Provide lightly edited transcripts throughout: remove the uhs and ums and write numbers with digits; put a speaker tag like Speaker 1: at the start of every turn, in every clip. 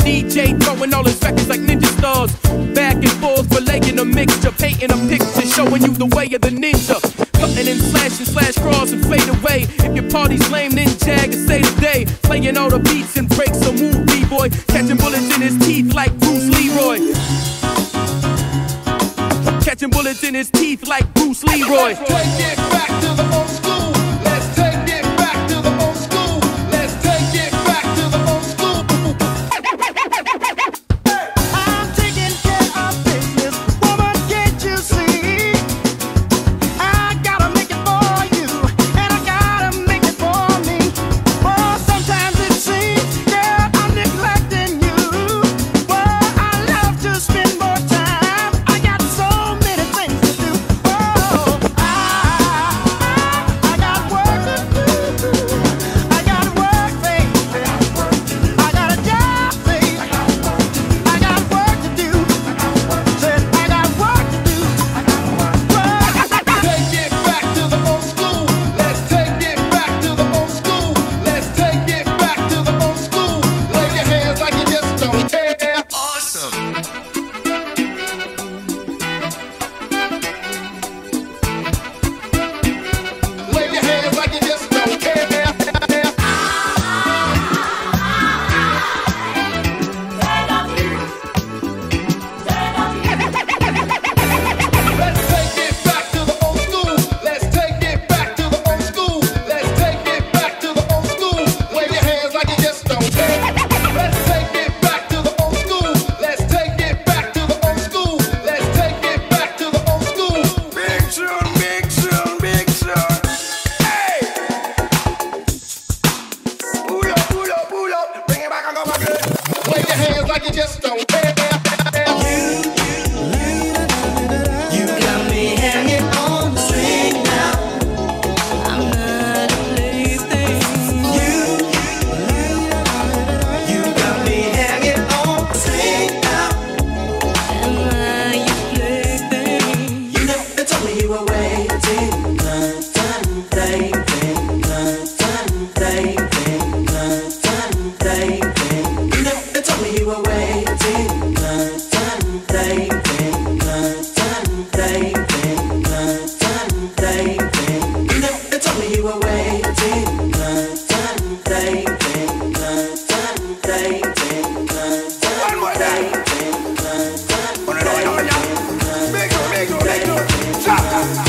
Speaker 1: DJ throwing all his records like ninja stars. Back and forth, relaying a mixture, painting a picture, showing you the way of the ninja. Cutting and slashing, slash cross and fade away. If your party's lame, then jag and say today. Playing all the beats and breaks, so move B-boy. Catching bullets in his teeth like Bruce Leroy. Catching bullets in his teeth like Bruce Leroy.
Speaker 2: Let's take it back to the old school. Let's take it back to the old school. Let's take it back to the old school.
Speaker 3: I'm taking care of business, woman, can't you see? I gotta make it for you, and I gotta make it for me. Oh, sometimes it seems, girl, I'm neglecting you. Well, I love to spend more time. I got so many things to do. Oh, I got work to do. I got work, baby. I got a job, baby. I got work to do. Said I got work to do.
Speaker 2: Take it back to the old school. Let's take it back to the old school. Let's take it back to the old school. Lay your hands like you just don't care.
Speaker 4: Awesome.
Speaker 2: Lay your hands like you just don't care. Let's take it back to the old school. Let's take it back to the old school. Let's take it back to the old school. Wave your hands like you just don't care. Let's take it back to the old school. Let's take it back to the old school. Let's take it back to the old school.
Speaker 4: Big tune, big tune, big tune. Hey! Pull up. Bring it back and go back again.
Speaker 2: Wave your hands like you just don't care.
Speaker 5: You got me hanging on the string now. I'm not a plaything. You got me hanging on the string now. Am I your plaything? You never told me you were waiting. Plaything. You never told me you were waiting. You never told me you were waiting.
Speaker 4: One more time. Put it on, yeah. Big tune. Chop.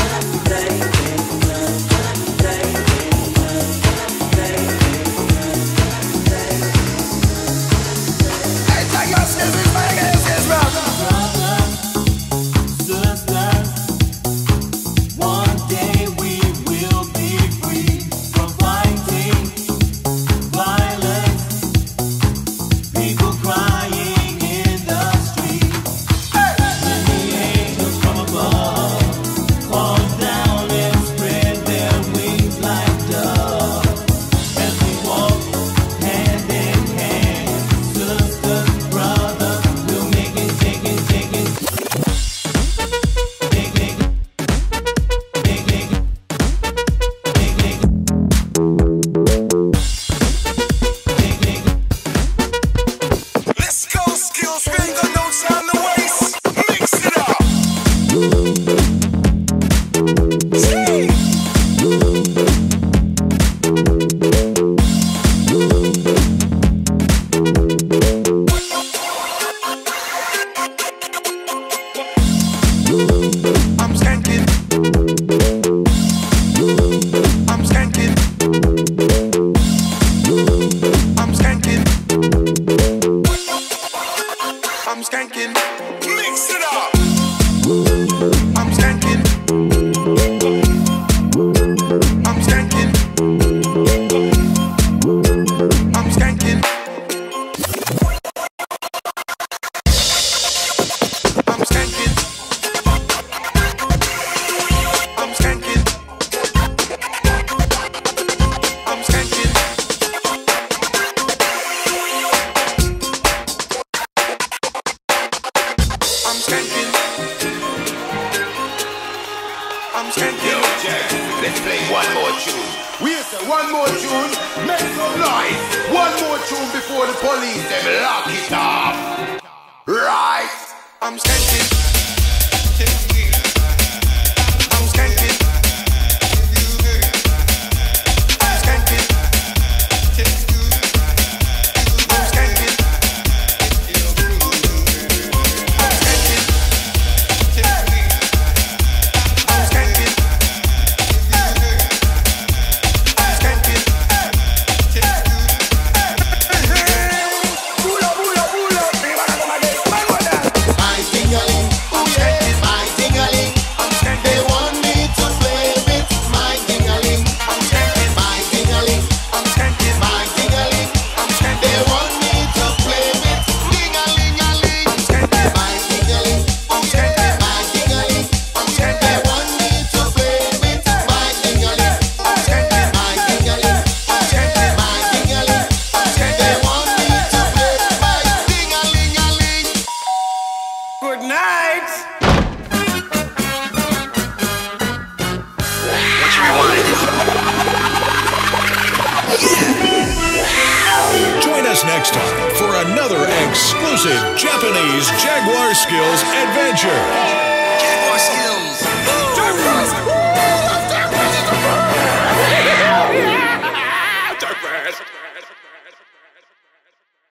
Speaker 4: Hey, take your scissors, man, get your scissors, man.
Speaker 5: One day we will be free from fighting violence, people crying in the street. When the angels from above fall down and spread their wings like doves, as we walk hand in hand, sisters, brothers, we'll make it, take it, take it.
Speaker 4: Let's go, skills, finger, no time to waste. Mix it up. Gee. I'm skanking. I'm skanking. I'm skanking. I'm skanking. Mix it up. I'm skanking. I'm skanking. I'm skanking. I'm skanking.
Speaker 2: Yo, Jack, let's play one more tune. We say one more tune, make some noise. One more tune before the police them lock it off. Right? I'm skanking. I'm skanking. I'm skanking. I'm skanking. Good night.
Speaker 6: Join us next time for another exclusive Japanese Jaguar Skills adventure.